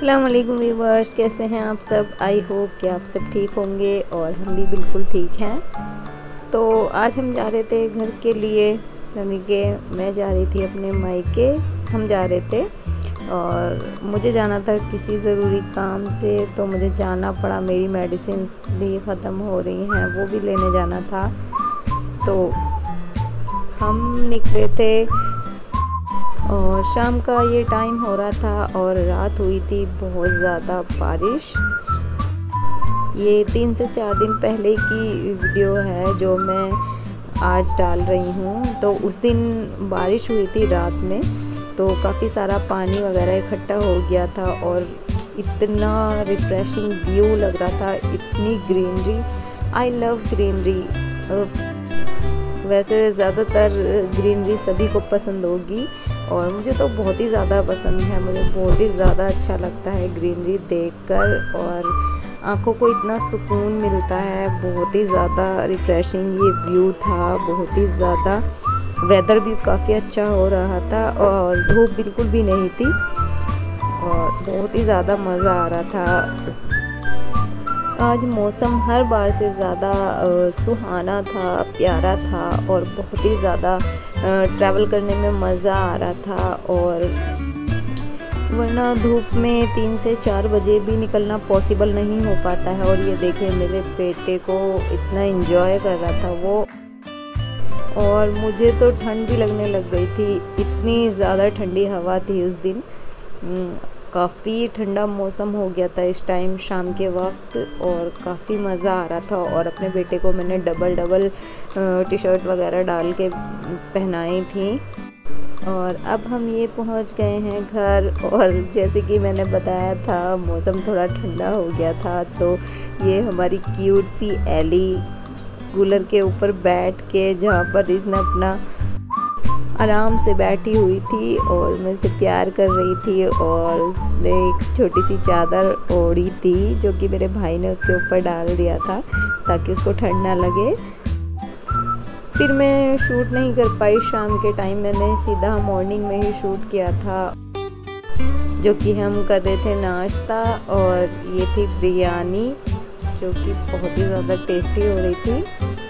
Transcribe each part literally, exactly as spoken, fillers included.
अस्सलाम वालेकुम व्यूअर्स, कैसे हैं आप सब। आई होप कि आप सब ठीक होंगे और हम भी बिल्कुल ठीक हैं। तो आज हम जा रहे थे घर के लिए, यानी कि मैं जा रही थी अपने मायके, हम जा रहे थे और मुझे जाना था किसी ज़रूरी काम से, तो मुझे जाना पड़ा। मेरी मेडिसिन्स भी ख़त्म हो रही हैं, वो भी लेने जाना था। तो हम निकले थे और शाम का ये टाइम हो रहा था और रात हुई थी बहुत ज़्यादा बारिश। ये तीन से चार दिन पहले की वीडियो है जो मैं आज डाल रही हूँ। तो उस दिन बारिश हुई थी रात में, तो काफ़ी सारा पानी वगैरह इकट्ठा हो गया था और इतना रिफ्रेशिंग व्यू लग रहा था, इतनी ग्रीनरी। I love greenery. वैसे ज़्यादातर ग्रीनरी सभी को पसंद होगी और मुझे तो बहुत ही ज़्यादा पसंद है। मुझे बहुत ही ज़्यादा अच्छा लगता है ग्रीनरी देखकर और आँखों को इतना सुकून मिलता है। बहुत ही ज़्यादा रिफ़्रेशिंग ये व्यू था, बहुत ही ज़्यादा। वेदर भी काफ़ी अच्छा हो रहा था और धूप बिल्कुल भी नहीं थी और बहुत ही ज़्यादा मज़ा आ रहा था। आज मौसम हर बार से ज़्यादा सुहाना था, प्यारा था और बहुत ही ज़्यादा ट्रैवल करने में मज़ा आ रहा था। और वरना धूप में तीन से चार बजे भी निकलना पॉसिबल नहीं हो पाता है। और ये देखें, मेरे बेटे को इतना एंजॉय कर रहा था वो, और मुझे तो ठंड भी लगने लग गई थी। इतनी ज़्यादा ठंडी हवा थी उस दिन, काफ़ी ठंडा मौसम हो गया था इस टाइम शाम के वक्त और काफ़ी मज़ा आ रहा था। और अपने बेटे को मैंने डबल डबल टी शर्ट वगैरह डाल के पहनाई थी। और अब हम ये पहुंच गए हैं घर, और जैसे कि मैंने बताया था मौसम थोड़ा ठंडा हो गया था, तो ये हमारी क्यूट सी एली कूलर के ऊपर बैठ के, जहाँ पर इसने अपना आराम से बैठी हुई थी और मुझसे प्यार कर रही थी, और उसने एक छोटी सी चादर ओढ़ी थी जो कि मेरे भाई ने उसके ऊपर डाल दिया था ताकि उसको ठंड ना लगे। फिर मैं शूट नहीं कर पाई शाम के टाइम, मैंने सीधा मॉर्निंग में ही शूट किया था, जो कि हम कर रहे थे नाश्ता। और ये थी बिरयानी जो कि बहुत ही ज़्यादा टेस्टी हो रही थी।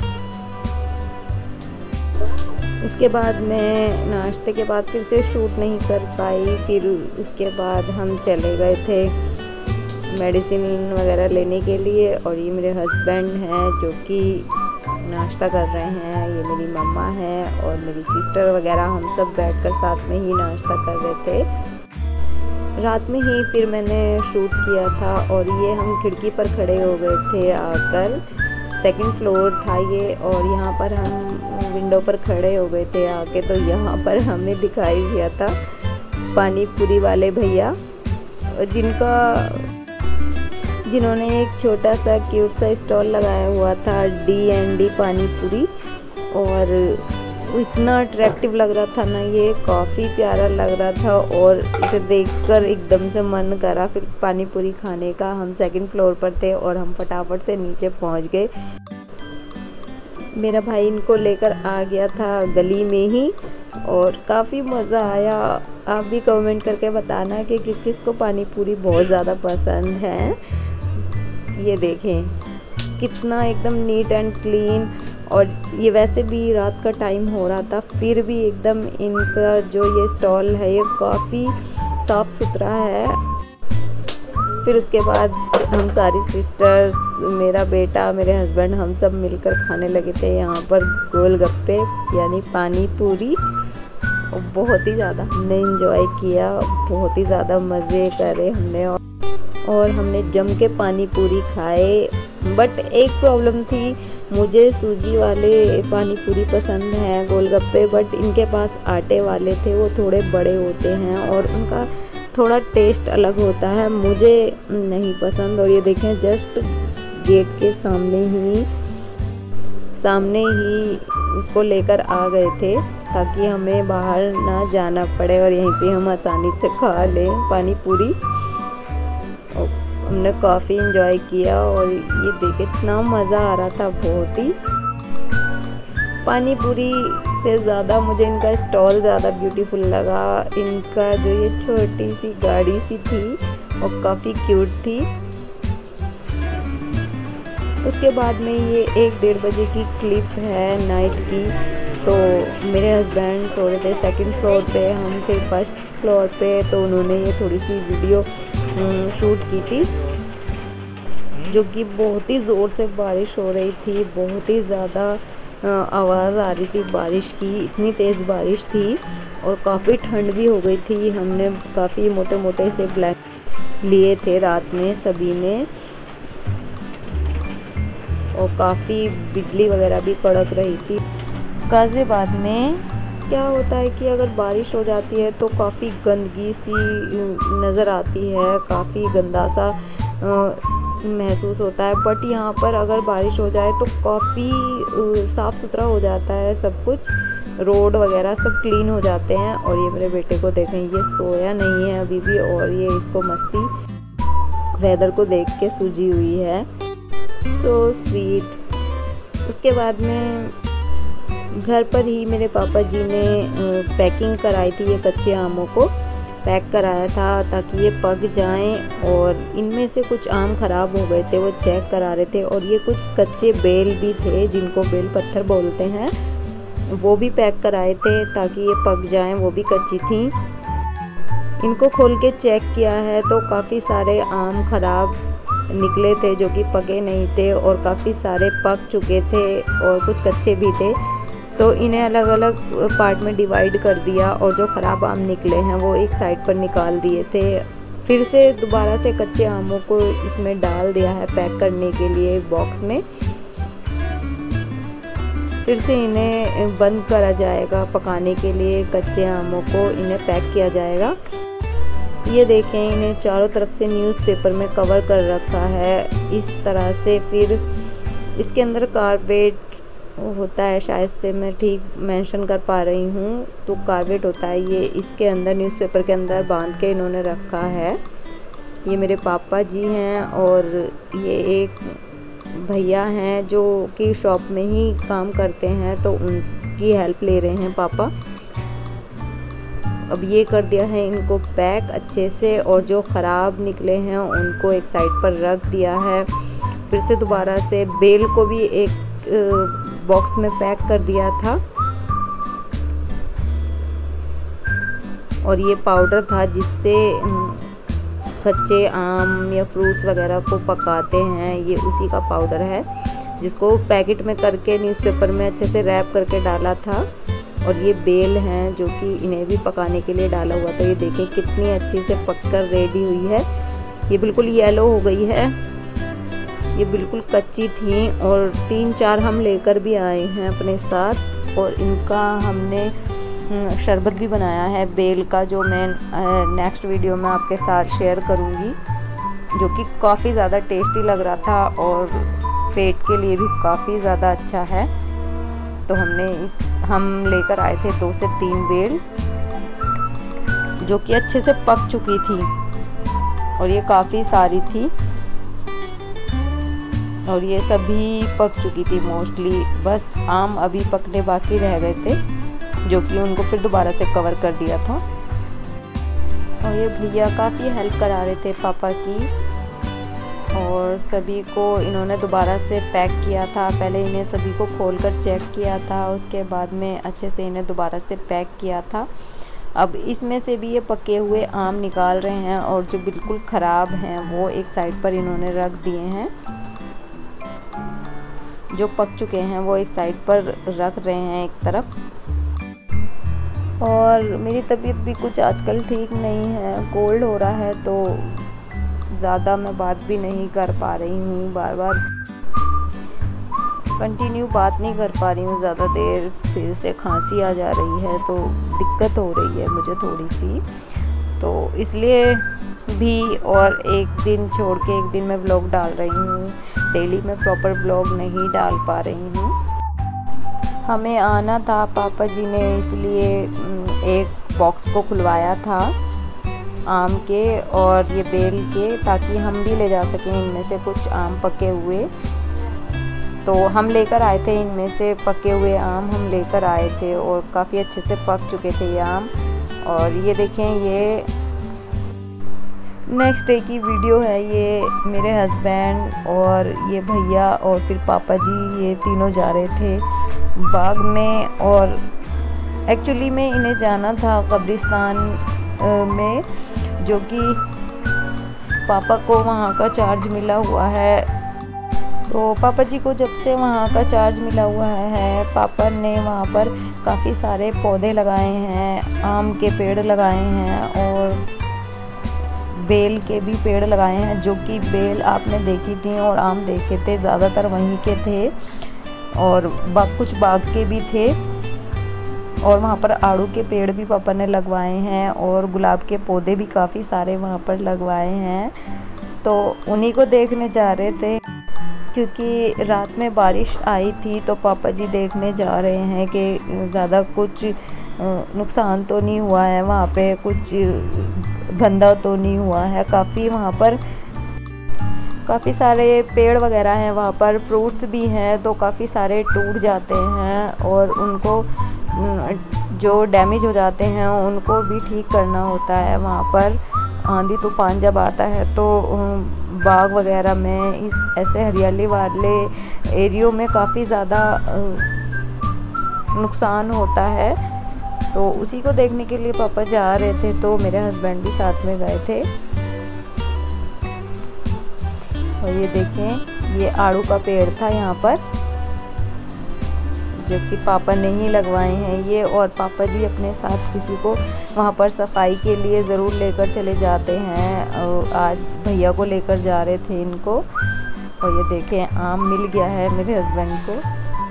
उसके बाद मैं नाश्ते के बाद फिर से शूट नहीं कर पाई। फिर उसके बाद हम चले गए थे मेडिसिन वगैरह लेने के लिए, और ये मेरे हस्बैंड हैं जो कि नाश्ता कर रहे हैं। ये मेरी मम्मा है और मेरी सिस्टर वगैरह, हम सब बैठकर साथ में ही नाश्ता कर रहे थे। रात में ही फिर मैंने शूट किया था और ये हम खिड़की पर खड़े हो गए थे आकर। सेकंड फ्लोर था ये और यहाँ पर हम विंडो पर खड़े हो गए थे आके। तो यहाँ पर हमने दिखाई दिया था पानी पूरी वाले भैया, जिनका जिन्होंने एक छोटा सा क्यूट सा स्टॉल लगाया हुआ था, डी एंड डी पानी पूरी। और इतना अट्रैक्टिव लग रहा था ना, ये काफ़ी प्यारा लग रहा था और इसे देखकर एकदम से मन करा फिर पानी पूरी खाने का। हम सेकंड फ्लोर पर थे और हम फटाफट से नीचे पहुंच गए। मेरा भाई इनको लेकर आ गया था गली में ही और काफ़ी मज़ा आया। आप भी कमेंट करके बताना कि किस किस को पानी पूरी बहुत ज़्यादा पसंद है। ये देखें कितना एकदम नीट एंड क्लीन, और ये वैसे भी रात का टाइम हो रहा था, फिर भी एकदम इनका जो ये स्टॉल है ये काफ़ी साफ़ सुथरा है। फिर उसके बाद हम सारी सिस्टर्स, मेरा बेटा, मेरे हस्बैंड, हम सब मिलकर खाने लगे थे यहाँ पर गोलगप्पे यानी पानी पूरी। और बहुत ही ज़्यादा हमने एंजॉय किया, बहुत ही ज़्यादा मज़े करे हमने और हमने जम के पानी पूरी खाए। बट एक प्रॉब्लम थी, मुझे सूजी वाले पानी पूरी पसंद हैं गोलगप्पे, बट इनके पास आटे वाले थे, वो थोड़े बड़े होते हैं और उनका थोड़ा टेस्ट अलग होता है, मुझे नहीं पसंद। और ये देखें जस्ट गेट के सामने ही सामने ही उसको लेकर आ गए थे ताकि हमें बाहर ना जाना पड़े और यहीं पे हम आसानी से खा लें पानी पूरी। हमने काफ़ी एंजॉय किया और ये देखे इतना मज़ा आ रहा था, बहुत ही। पानी पूरी से ज़्यादा मुझे इनका स्टॉल ज़्यादा ब्यूटीफुल लगा। इनका जो ये छोटी सी गाड़ी सी थी और काफ़ी क्यूट थी। उसके बाद में ये एक डेढ़ बजे की क्लिप है नाइट की। तो मेरे हस्बैंड सो रहे थे सेकंड फ्लोर पे, हम थे फर्स्ट फ्लोर पे। तो उन्होंने ये थोड़ी सी वीडियो शूट की थी, जो कि बहुत ही ज़ोर से बारिश हो रही थी, बहुत ही ज़्यादा आवाज़ आ रही थी बारिश की, इतनी तेज़ बारिश थी और काफ़ी ठंड भी हो गई थी। हमने काफ़ी मोटे मोटे से ब्लैंकेट लिए थे रात में सभी ने, और काफ़ी बिजली वगैरह भी कड़क रही थी। गाज़ियाबाद में क्या होता है कि अगर बारिश हो जाती है तो काफ़ी गंदगी सी नज़र आती है, काफ़ी गंदा सा महसूस होता है। बट यहाँ पर अगर बारिश हो जाए तो काफ़ी साफ़ सुथरा हो जाता है सब कुछ, रोड वगैरह सब क्लीन हो जाते हैं। और ये मेरे बेटे को देखें, ये सोया नहीं है अभी भी, और ये इसको मस्ती वेदर को देख के सूझी हुई है। So sweet. उसके बाद में घर पर ही मेरे पापा जी ने पैकिंग कराई थी, ये कच्चे आमों को पैक कराया था ताकि ये पक जाएं। और इनमें से कुछ आम ख़राब हो गए थे, वो चेक करा रहे थे। और ये कुछ कच्चे बेल भी थे जिनको बेल पत्थर बोलते हैं, वो भी पैक कराए थे ताकि ये पक जाएं, वो भी कच्ची थी। इनको खोल के चेक किया है तो काफ़ी सारे आम ख़राब निकले थे जो कि पके नहीं थे, और काफ़ी सारे पक चुके थे और कुछ कच्चे भी थे। तो इन्हें अलग अलग पार्ट में डिवाइड कर दिया, और जो ख़राब आम निकले हैं वो एक साइड पर निकाल दिए थे। फिर से दोबारा से कच्चे आमों को इसमें डाल दिया है पैक करने के लिए बॉक्स में। फिर से इन्हें बंद करा जाएगा पकाने के लिए, कच्चे आमों को इन्हें पैक किया जाएगा। ये देखें, इन्हें चारों तरफ से न्यूज़पेपर में कवर कर रखा है इस तरह से। फिर इसके अंदर कारपेट होता है, शायद से मैं ठीक मेंशन कर पा रही हूँ, तो कारपेट होता है ये, इसके अंदर न्यूज़पेपर के अंदर बांध के इन्होंने रखा है। ये मेरे पापा जी हैं, और ये एक भैया हैं जो कि शॉप में ही काम करते हैं, तो उनकी हेल्प ले रहे हैं पापा। अब ये कर दिया है इनको पैक अच्छे से, और जो ख़राब निकले हैं उनको एक साइड पर रख दिया है। फिर से दोबारा से बेल को भी एक बॉक्स में पैक कर दिया था, और ये पाउडर था जिससे कच्चे आम या फ्रूट्स वगैरह को पकाते हैं, ये उसी का पाउडर है जिसको पैकेट में करके न्यूज़पेपर में अच्छे से रैप करके डाला था। और ये बेल हैं जो कि इन्हें भी पकाने के लिए डाला हुआ था। ये देखें कितनी अच्छी से पककर रेडी हुई है, ये बिल्कुल येलो हो गई है, ये बिल्कुल कच्ची थी। और तीन चार हम लेकर भी आए हैं अपने साथ, और इनका हमने शरबत भी बनाया है बेल का, जो मैं नेक्स्ट वीडियो में आपके साथ शेयर करूँगी, जो कि काफ़ी ज़्यादा टेस्टी लग रहा था और पेट के लिए भी काफ़ी ज़्यादा अच्छा है। तो हमने इस हम लेकर आए थे दो से तीन बेल, जो कि अच्छे से पक चुकी थी, और ये काफ़ी सारी थी, और ये सभी पक चुकी थी मोस्टली। बस आम अभी पकने बाकी रह गए थे, जो कि उनको फिर दोबारा से कवर कर दिया था। और ये भैया काफ़ी हेल्प करा रहे थे पापा की, और सभी को इन्होंने दोबारा से पैक किया था। पहले इन्हें सभी को खोलकर चेक किया था, उसके बाद में अच्छे से इन्हें दोबारा से पैक किया था। अब इसमें से भी ये पके हुए आम निकाल रहे हैं, और जो बिल्कुल ख़राब हैं वो एक साइड पर इन्होंने रख दिए हैं, जो पक चुके हैं वो एक साइड पर रख रहे हैं एक तरफ। और मेरी तबीयत भी कुछ आजकल ठीक नहीं है, कोल्ड हो रहा है, तो ज़्यादा मैं बात भी नहीं कर पा रही हूँ, बार बार कंटिन्यू बात नहीं कर पा रही हूँ ज़्यादा देर। फिर से खांसी आ जा रही है, तो दिक्कत हो रही है मुझे थोड़ी सी, तो इसलिए भी। और एक दिन छोड़ के एक दिन मैं व्लॉग डाल रही हूँ, डेली मैं प्रॉपर व्लॉग नहीं डाल पा रही हूँ। हमें आना था, पापा जी ने इसलिए एक बॉक्स को खुलवाया था आम के और ये बेल के, ताकि हम भी ले जा सकें इनमें से कुछ आम पके हुए। तो हम लेकर आए थे इनमें से पके हुए आम, हम लेकर आए थे और काफ़ी अच्छे से पक चुके थे ये आम। और ये देखें, ये नेक्स्ट डे की वीडियो है ये। मेरे हस्बैंड और ये भैया और फिर पापा जी, ये तीनों जा रहे थे बाग में। और एक्चुअली में इन्हें जाना था कब्रिस्तान में, जो कि पापा को वहाँ का चार्ज मिला हुआ है। तो पापा जी को जब से वहाँ का चार्ज मिला हुआ है, पापा ने वहाँ पर काफ़ी सारे पौधे लगाए हैं, आम के पेड़ लगाए हैं और बेल के भी पेड़ लगाए हैं, जो कि बेल आपने देखी थी और आम देखे थे, ज़्यादातर वहीं के थे। और बाग कुछ बाग के भी थे। और वहाँ पर आड़ू के पेड़ भी पापा ने लगवाए हैं और गुलाब के पौधे भी काफ़ी सारे वहाँ पर लगवाए हैं। तो उन्हीं को देखने जा रहे थे, क्योंकि रात में बारिश आई थी। तो पापा जी देखने जा रहे हैं कि ज़्यादा कुछ नुकसान तो नहीं हुआ है, वहाँ पे कुछ गंदा तो नहीं हुआ है। काफ़ी वहाँ पर काफ़ी सारे पेड़ वगैरह हैं, वहाँ पर फ्रूट्स भी हैं, तो काफ़ी सारे टूट जाते हैं और उनको जो डैमेज हो जाते हैं उनको भी ठीक करना होता है। वहाँ पर आंधी तूफ़ान जब आता है तो बाग वगैरह में, इस ऐसे हरियाली वाले एरियो में काफ़ी ज़्यादा नुकसान होता है। तो उसी को देखने के लिए पापा जा रहे थे, तो मेरे हस्बैंड भी साथ में गए थे। और ये देखें, ये आड़ू का पेड़ था यहाँ पर, जो कि पापा ने ही लगवाए हैं ये। और पापा जी अपने साथ किसी को वहाँ पर सफाई के लिए ज़रूर लेकर चले जाते हैं। और आज भैया को लेकर जा रहे थे इनको। और ये देखें, आम मिल गया है मेरे हस्बैंड को,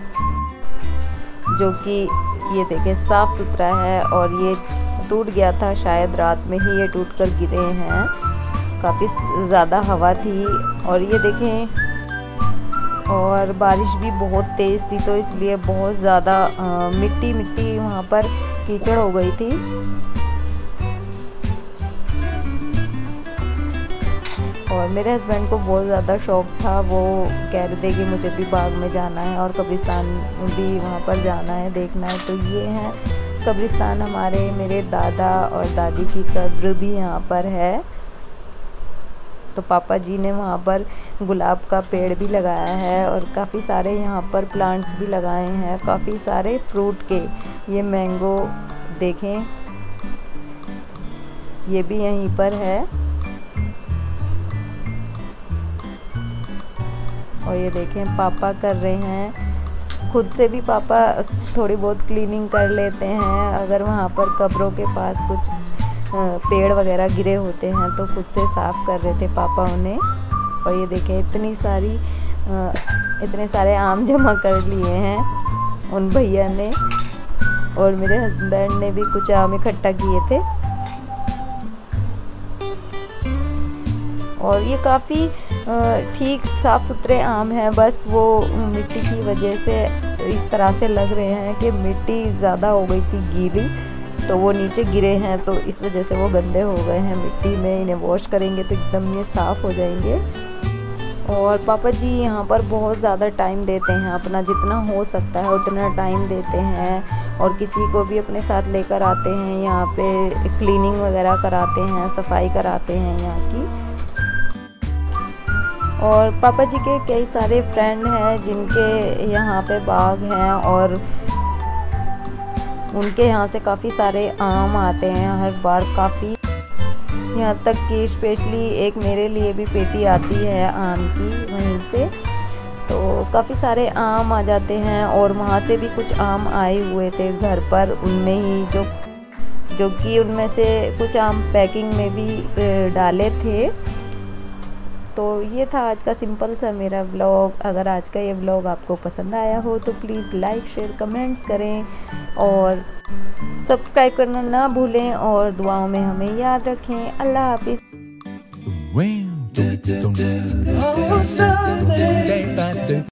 जो कि ये देखें साफ़ सुथरा है। और ये टूट गया था, शायद रात में ही ये टूट कर गिरे हैं, काफ़ी ज़्यादा हवा थी। और ये देखें, और बारिश भी बहुत तेज़ थी, तो इसलिए बहुत ज़्यादा मिट्टी मिट्टी वहाँ पर कीचड़ हो गई थी। और मेरे हस्बैंड को बहुत ज़्यादा शौक था, वो कह रहे थे कि मुझे भी बाग में जाना है और कब्रिस्तान भी वहाँ पर जाना है, देखना है। तो ये है कब्रिस्तान हमारे, मेरे दादा और दादी की कब्र भी यहाँ पर है। तो पापा जी ने वहाँ पर गुलाब का पेड़ भी लगाया है और काफ़ी सारे यहाँ पर प्लांट्स भी लगाए हैं, काफ़ी सारे फ्रूट के। ये मैंगो देखें, ये भी यहीं पर है। और ये देखें, पापा कर रहे हैं, खुद से भी पापा थोड़ी बहुत क्लीनिंग कर लेते हैं। अगर वहाँ पर कब्रों के पास कुछ पेड़ वगैरह गिरे होते हैं तो खुद से साफ़ कर रहे थे पापा उन्हें। और ये देखें, इतनी सारी इतने सारे आम जमा कर लिए हैं उन भैया ने, और मेरे हस्बैंड ने भी कुछ आम इकट्ठा किए थे। और ये काफ़ी ठीक साफ़ सुथरे आम हैं, बस वो मिट्टी की वजह से इस तरह से लग रहे हैं कि मिट्टी ज़्यादा हो गई थी गीली, तो वो नीचे गिरे हैं, तो इस वजह से वो गंदे हो गए हैं मिट्टी में। इन्हें वॉश करेंगे तो एकदम ये साफ़ हो जाएंगे। और पापा जी यहाँ पर बहुत ज़्यादा टाइम देते हैं, अपना जितना हो सकता है उतना टाइम देते हैं। और किसी को भी अपने साथ लेकर आते हैं, यहाँ पे क्लीनिंग वगैरह कराते हैं, सफाई कराते हैं यहाँ की। और पापा जी के कई सारे फ्रेंड हैं जिनके यहाँ पे बाग हैं, और उनके यहाँ से काफ़ी सारे आम आते हैं हर बार, काफ़ी, यहाँ तक कि स्पेशली एक मेरे लिए भी पेटी आती है आम की वहीं से। तो काफ़ी सारे आम आ जाते हैं। और वहाँ से भी कुछ आम आए हुए थे घर पर, उनमें ही जो जो कि उनमें से कुछ आम पैकिंग में भी डाले थे। तो ये था आज का सिंपल सा मेरा व्लॉग। अगर आज का ये व्लॉग आपको पसंद आया हो तो प्लीज़ लाइक शेयर कमेंट्स करें और सब्सक्राइब करना ना भूलें, और दुआओं में हमें याद रखें। अल्लाह हाफिज़।